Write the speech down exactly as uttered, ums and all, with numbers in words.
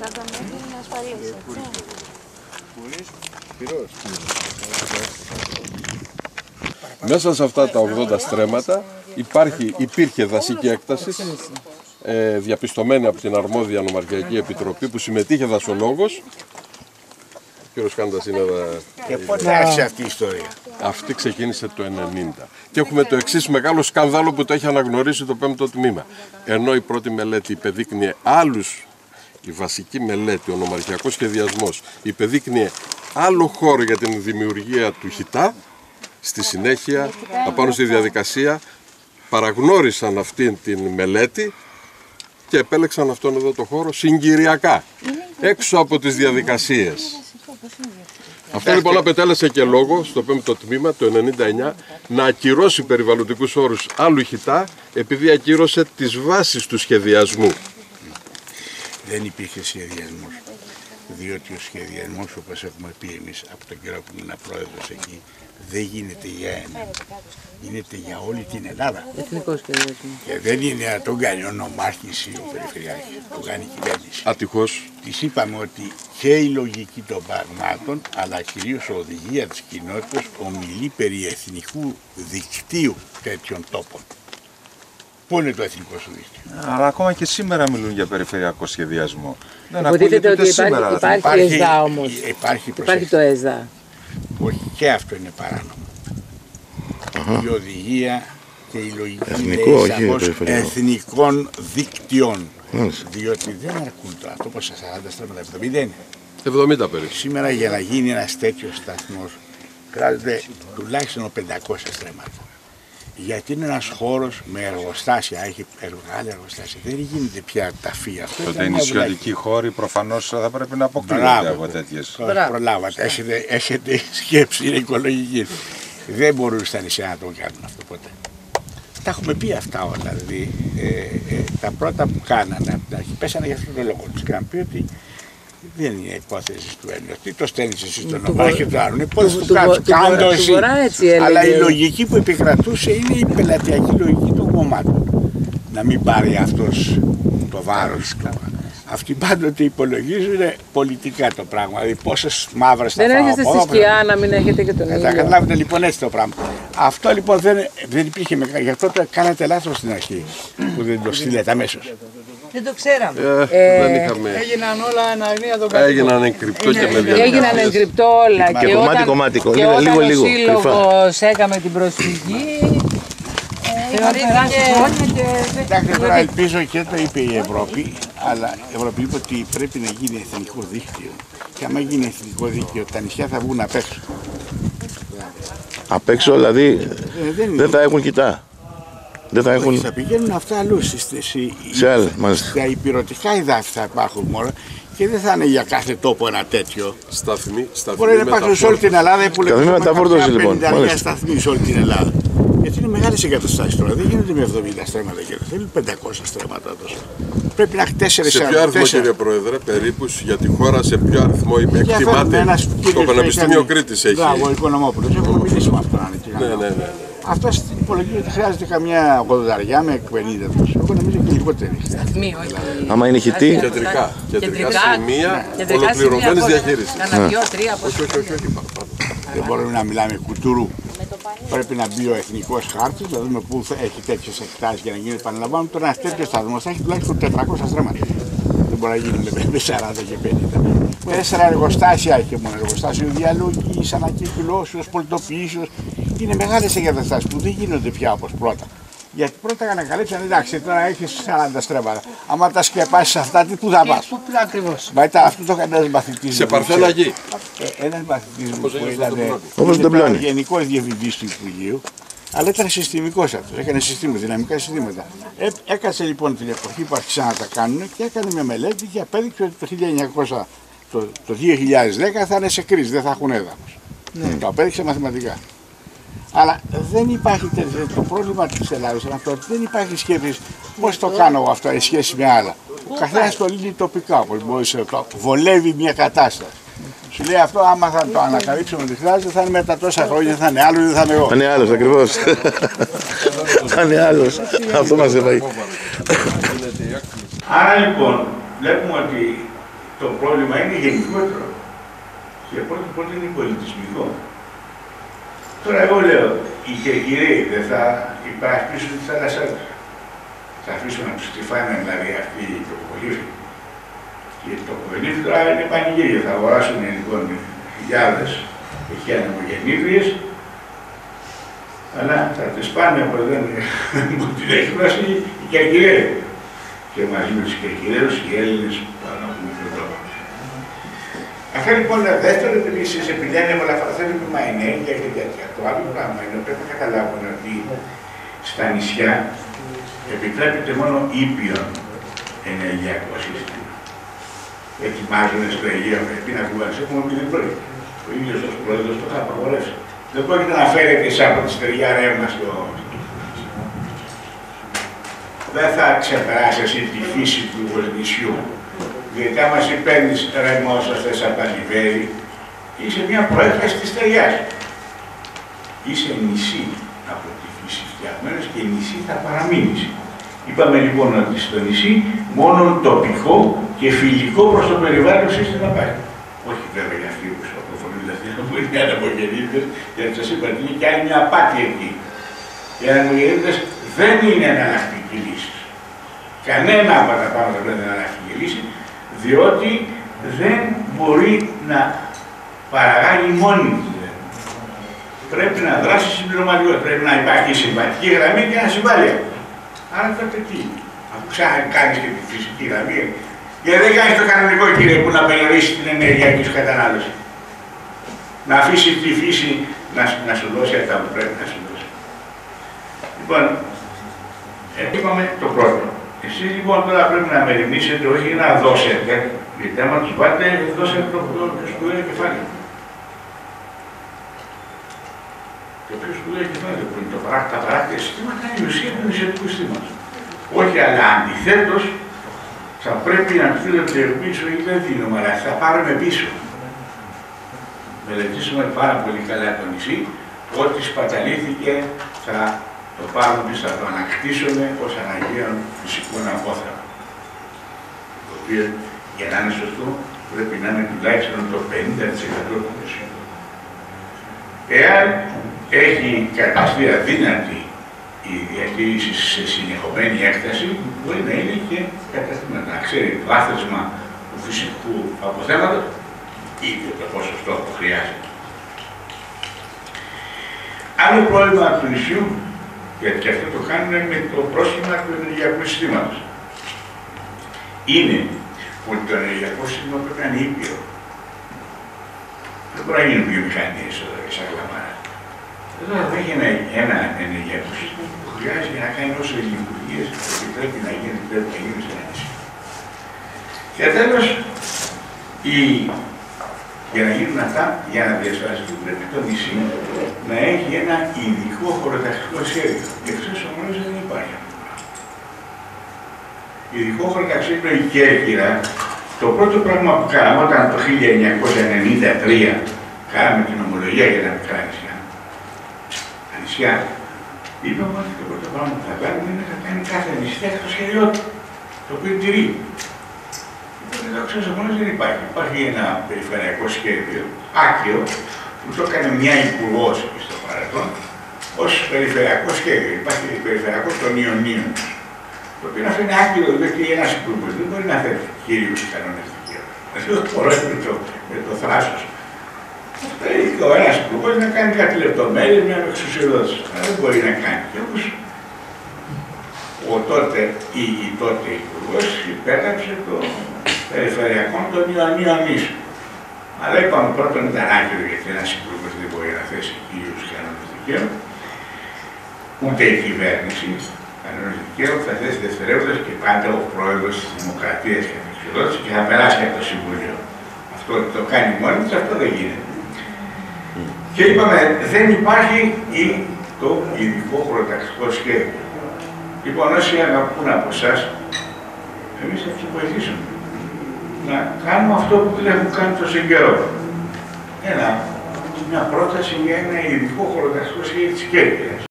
σαράντα μέτρα είναι ασφαλής, έτσι. Μέσα σε αυτά τα ογδόντα στρέμματα υπάρχει, υπήρχε δασική έκταση, ε, διαπιστωμένη από την αρμόδια νομαρχιακή επιτροπή που συμμετείχε δασολόγος. Ο κύριος Κάνδας είναι εδώ. Και πότε άρχισε αυτή η ιστορία? Αυτή ξεκίνησε το ενενήντα. Και έχουμε το εξής μεγάλο σκανδάλο που το έχει αναγνωρίσει το πέμπτο τμήμα. Ενώ η πρώτη μελέτη υπεδείκνυε άλλους, η βασική μελέτη, ο νομαρχιακός σχεδιασμός, υπεδείκνυε άλλο χώρο για την δημιουργία του χιτά. Στη συνέχεια, απάνω στη διαδικασία, παραγνώρισαν αυτή την μελέτη και επέλεξαν αυτόν εδώ το χώρο συγκυριακά, έξω από τις διαδικασίες. Αυτό λοιπόν απετέλεσε και λόγο στο πέμπτο τμήμα, το ενενήντα εννιά, να ακυρώσει περιβαλλοντικούς όρους άλλου χιτά, επειδή ακύρωσε τις βάσεις του σχεδιασμού. Δεν υπήρχε σχεδιασμός, διότι ο σχεδιασμός, όπως έχουμε πει εμείς από τον καιρό που ήμουν πρόεδρος εκεί, δεν γίνεται για ένα, γίνεται για όλη την Ελλάδα. Εθνικό σχεδιασμό. Και δεν είναι να τον κάνει ο νομάρχης ή ο περιφερειάρχης, τον κάνει η κυβέρνηση. Ατυχώς. Της είπαμε ότι και η λογική των πραγμάτων, αλλά κυρίως η οδηγία της κοινότητας ομιλεί περί εθνικού δικτύου τέτοιων τόπων. Πού είναι το εθνικό σου δίκτυο? Αλλά ακόμα και σήμερα μιλούν για περιφερειακό σχεδιασμό. Δεν υποτίθεται ότι σήμερα, υπάρχει, υπάρχει, υπάρχει ΕΣΔΑ όμως. Υπάρχει, υπάρχει το ΕΣΔΑ. Όχι, και αυτό είναι παράνομο. Uh-huh. Η οδηγία και η λογική Εθνικό, λέει εθνικών δικτυών. Mm. Διότι δεν αρκούν τώρα, το πόσα σαράντα στρέμματα, εβδομήντα είναι. εβδομήντα περίπου. Σήμερα για να γίνει ένας τέτοιος σταθμός χρειάζεται τουλάχιστον πεντακόσια στρέμματα. Γιατί είναι ένας χώρος με εργοστάσια, έχει μεγάλα εργοστάσια. Δεν γίνεται πια ταφή αυτό. Τότε οι νησιωτικοί χώροι προφανώς θα πρέπει να αποκλείονται από τέτοιες. Προλάβατε, έχετε, έχετε σκέψη, είναι οικολογική. Δεν μπορούν στα νησιά να το κάνουν αυτό ποτέ. Τα έχουμε πει αυτά όλα. Δηλαδή, ε, ε, τα πρώτα που κάνανε από την αρχή πέσανε για αυτόν τον λόγο του. Και να πει ότι δεν είναι υπόθεση του Έλληνα. Τι το στέλνεις εσύ στον νομάρχη και το άλλο. Είναι υπόθεση του κάτω. Κάντο εσύ. Αλλά η λογική που επικρατούσε είναι η πελατειακή λογική των κομμάτων. Να μην πάρει αυτός το βάρος. Αυτοί πάντοτε υπολογίζουν πολιτικά το πράγμα. Δηλαδή πόσες μαύρες θα φάω. Δεν έρχεστε στη σκιά να μην έχετε και τον ήλιο. Θα καταλάβετε λοιπόν έτσι το πράγμα. Αυτό λοιπόν δεν, δεν υπήρχε μεγάλο. Γι' αυτό το κάνατε λάθος στην αρχή που δεν το στείλετε αμέσως. Δεν το ξέραμε. Ε, δεν είχαμε... Έγιναν όλα αναγνία τον κατοίκο. Έγιναν εγκρυπτό και με διαδικασίες. Έγιναν εγκρυπτό όλα. Και, και κομμάτι κομμάτι. Και λίγο, όταν λίγο, ο λίγο, σύλλογος έκαμε την προσφυγή. Εντάξει, τώρα ελπίζω και το είπε η Ευρώπη, αλλά η Ευρώπη είπε ότι πρέπει να γίνει εθνικό δίκτυο. Και άμα γίνει εθνικό δίκτυο, τα νησιά θα βγουν απ' έξω. Απ' έξω, δηλαδή ε, δεν, δεν θα έχουν κοιτά. Δεν θα έχουν... Θα πηγαίνουν αυτά αλλού. Σε άλλα, μάλιστα. Στα υπηρετικά εδάφη θα υπάρχουν μόνο και δεν θα είναι για κάθε τόπο ένα τέτοιο. Σταθμοί, σταθμοί. Μπορεί να υπάρχουν σε όλη την Ελλάδα που λέγονται πενήντα σταθμοί σε όλη την Ελλάδα. Γιατί είναι μεγάλες εγκαταστάσεις τώρα, δεν γίνονται με εβδομήντα στρέμματα και θέλουν πεντακόσια στρέμματα τόσο. Πρέπει να έχει τέσσερα. Σε ποιο αριθμό, κύριε Πρόεδρε, περίπου για τη χώρα, σε ποιο αριθμό εκτιμάται? Το Πανεπιστήμιο Κρήτης έχει. Μπράβο, ο Οικονομόπουλος, έχουμε μιλήσει με αυτόν. Ναι, ναι, ναι. Αυτό υπολογίζει ότι χρειάζεται καμιά ογδόντα με πενήντα τόσο. Εγώ νομίζω και λιγότερη. Σταθμοί, όχι. Άμα είναι χιτή. Κεντρικά. Κεντρικά σημεία ολοκληρωμένης διαχείρισης. Κάνα δύο, τρία. Όχι, όχι, όχι. Δεν μπορούμε να μιλάμε κουτουρού. Πρέπει να μπει ο εθνικός χάρτης, να δούμε πού έχει τέτοιες εκτάσεις για να γίνει. Επαναλαμβάνω, τώρα ένας τέτοιος σταθμός θα έχει τουλάχιστον τετρακόσια στρέμματα. Δεν μπορεί να γίνει με σαράντα και πενήντα. Τέσσερα εργοστάσια έχει μόνο. Εργοστάσιο διαλογής, ανακύκλωσης, πολιτοποιήσεως. Είναι μεγάλες εγκαταστάσεις που δεν γίνονται πια όπως πρώτα. Γιατί πρώτα ανακαλύψαν, εντάξει, τώρα έχεις σαράντα στρέμματα. Άμα τα σκεπάσεις αυτά, τι πού θα πας? Πού ακριβώς? Μετά αυτό το έκανε ένας μαθητής. Σε Παρθένα γη. Ένας μαθητής που ήταν. Όπως τον πλώνει. Γενικός διευθυντής του Υπουργείου. Αλλά ήταν συστημικός αυτός, έκανε συστήματα, δυναμικά συστήματα. Ε, έκατσε λοιπόν την εποχή που άρχισαν να τα κάνουν και έκανε μια μελέτη και απέδειξε ότι το, χίλια εννιακόσια, το, το δύο χιλιάδες δέκα θα είναι σε κρίση, δεν θα έχουν έδαφος. Ναι. Το απέδειξε μαθηματικά. Αλλά δεν υπάρχει τέτοιο. Το πρόβλημα της Ελλάδας είναι αυτό ότι δεν υπάρχει σκέψη πώς το κάνω εγώ αυτό, σε σχέση με άλλα. Ο καθένας το λύνει τοπικά, όπως μπορεί να το βολεύει μια κατάσταση. Σου λέει αυτό, άμα θα το ανακαλύψουμε ότι χρειάζεται, θα είναι μετά τόσα χρόνια, θα είναι άλλο ή δεν θα είναι εγώ. Θα είναι άλλος, ακριβώς. Θα είναι άλλος. Αυτό μας έφαγε. Άρα λοιπόν, βλέπουμε ότι το πρόβλημα είναι γενικότερο. Και πρώτον πρώτον είναι πολιτισμικό. Τώρα εγώ λέω, οι Κερκυραίοι δεν θα υπερασπίσουν τη θάλασσά τους. Θα αφήσουν να τους τρυφάνε δηλαδή αυτοί οι τοποκολύφοι. Και το τοποκολύφοι τώρα είναι πανηγύρια. Θα αγοράσουν λοιπόν χιλιάδες εκεί ανεμογεννήτριες, αλλά θα τις πάνε από εδώ που την έχει φτάσει οι Κερκυραίοι. Και μαζί με τους Κερκυραίους οι Έλληνες πάνω από τον τρόπο. Αυτό λοιπόν είναι δεύτερο, επειδή εσείς επειδή είναι όλα αυτά τα θέμα είναι και τέτοια. Το άλλο πράγμα είναι πρέπει να καταλάβουν ότι στα νησιά επιτρέπεται μόνο ήπιον ενεργειακό σύστημα. Ετοιμάζουν στο Αιγαίο, πρέπει να κουβαλήσει, έχουμε πει δεν πρόκειται. Ο ίδιος ως πρόεδρος το θα απαγορεύσει. Δεν πρόκειται να φέρετε εσάς από τη στεριά ρεύμα στο... Δεν θα ξεπεράσει εσύ τη φύση του νησιού. Γιατί άμα εσύ παίρνεις ρεύμα όσο θες από τα νηβέρι, είσαι μια προέκταση της στεριάς. Είσαι νησί από τη φύση φτιαγμένος και νησί θα παραμείνεις. Είπαμε λοιπόν ότι στο νησί μόνο τοπικό και φιλικό προς το περιβάλλον σύστημα υπάρχει. Όχι βέβαια για αυτοί που προφωνούνται αυτοί που είναι ανεμογεννήτριες, γιατί σας είπα ότι είναι και άλλη μια απάτη εκεί. Οι ανεμογεννήτριες δεν είναι εναλλακτική λύση. Κανένα από τα πράγματα δεν είναι εναλλακτική λύση, διότι δεν μπορεί να παραγάγει μόνη της. Πρέπει να δράσει συμπληρωματικό, πρέπει να υπάρχει συμβατική γραμμή και ένα συμβάλαιο. Άρα τότε τι, αφού ξανακάνεις και τη φυσική γραμμή, γιατί δεν κάνεις το κανονικό κύριε που να περιορίσει την ενεργειακή σου κατανάλωση. Να αφήσει τη φύση να, να σου δώσει αυτά που πρέπει να σου δώσει. Λοιπόν, ε, είπαμε το πρώτο. Εσείς λοιπόν τώρα πρέπει να μεριμνήσετε, όχι να δώσετε, γιατί άμα τους πάτε, δώσετε το, το, το σπουδαίο κεφάλαιο. Το πιο σπουδαίο κεφάλαιο που είναι το παράκτα, τα παράκτια συστήματα είναι η ουσία του νησιωτικού συστήματος. Όχι, αλλά αντιθέτως θα πρέπει να στείλετε πίσω ή δεν δίνουμε, αλλά θα πάρουμε πίσω. Μελετήσουμε πάρα πολύ καλά το νησί, ό,τι σπαταλήθηκε θα το πάρουμε πίσω, θα το ανακτήσουμε ως αναγκαίο φυσικό απόθεμα. Το οποίο για να είναι σωστό πρέπει να είναι τουλάχιστον το πενήντα τοις εκατό του νησιού. Εάν έχει καταστεί αδύνατη η διαχείριση σε συνεχωμένη έκταση, μπορεί να είναι και καταστήματα. Να ξέρει το άθροισμα του φυσικού αποθέματος ή και το ποσοστό που χρειάζεται. Άλλο πρόβλημα του νησιού, γιατί αυτό το κάνουν με το πρόσχημα του ενεργειακού συστήματος, είναι ότι το ενεργειακό σύστημα πρέπει να είναι ήπιο. Δεν μπορεί να γίνουν βιομηχανίες εδώ και σαν κλαμάρα. Εδώ θα έχει ένα, ένα ενεργειακό σύστημα που χρειάζεται για να κάνει όσο οι λειτουργίες επιτρέπει να γίνει, πρέπει να γίνει σε ένα νησί. Και τέλος, η... για να γίνουν αυτά, για να διασφαλιστεί πρέπει το νησί να έχει ένα ειδικό χωροταξικό σχέδιο. Και αυτός όμως δεν υπάρχει. Ειδικό χωροταξικό η Κέρκυρα, το πρώτο πράγμα που κάναμε όταν το χίλια εννιακόσια ενενήντα τρία κάναμε την ομολογία για τα μικρά νησιά, τα νησιά, είπαμε ότι το πρώτο πράγμα που θα κάνουμε είναι να κάνει κάθε νησί το σχέδιό του, το οποίο τηρεί. Εδώ ξέρω μόνος δεν υπάρχει. Υπάρχει ένα περιφερειακό σχέδιο, άκυρο, που το έκανε μια υπουργός στο παρελθόν, ως περιφερειακό σχέδιο. Υπάρχει περιφερειακό των Ιωνίων. Το οποίο αυτό είναι άκυρο, διότι ένας υπουργός δεν μπορεί να θέτει κυρίους κανόνες δικαίου. Δηλαδή, το με το, με το θράσος. Αυτό είναι ο ένας υπουργός να κάνει κάτι λεπτομέρειες, μια εξουσιοδότηση. Αλλά δεν μπορεί να κάνει. Και όπως ο τότε ή η τότε υπουργός υπέγραψε το περιφερειακών των Ιωαννίων νήσου. Αλλά είπαμε πρώτον ήταν άκυρο γιατί ένας υπουργός δεν μπορεί να θέσει κυρίους κανόνες δικαίου, ούτε η κυβέρνηση κανόνες δικαίου θα θέσει δευτερεύοντας και πάντα ο πρόεδρος της Δημοκρατίας και της Εξοδότησης και θα περάσει από το Συμβούλιο. Αυτό το κάνει μόνο της, αυτό δεν γίνεται. Και είπαμε δεν υπάρχει ή το ειδικό χωροταξικό σχέδιο. Λοιπόν, όσοι αγαπούν από εσάς, εμείς θα τους βοηθήσουμε να κάνουμε αυτό που δεν έχουν κάνει τόσο καιρό. Ένα, μια πρόταση για ένα ειδικό χωροταξικό σχέδιο της Κέρκυρας.